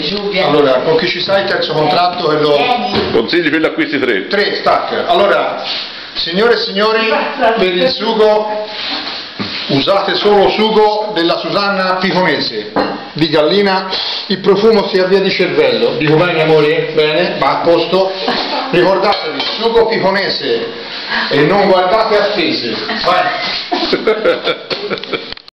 Allora, con chi ci sai, terzo contratto e lo... Consigli per gli acquisti 3. 3, stack. Allora, signore e signori, per il sugo usate solo sugo della Susanna Piconese di gallina, il profumo si avvia di cervello. Dico bene amori? Bene, va a posto. Ricordatevi, sugo piconese e non guardate a spese. Vai.